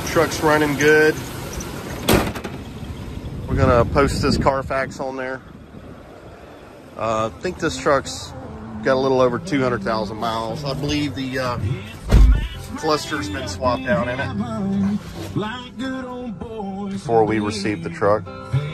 Truck's running good. We're gonna post this Carfax on there. I think this truck's got a little over 200,000 miles. I believe the cluster's been swapped out in it before we received the truck.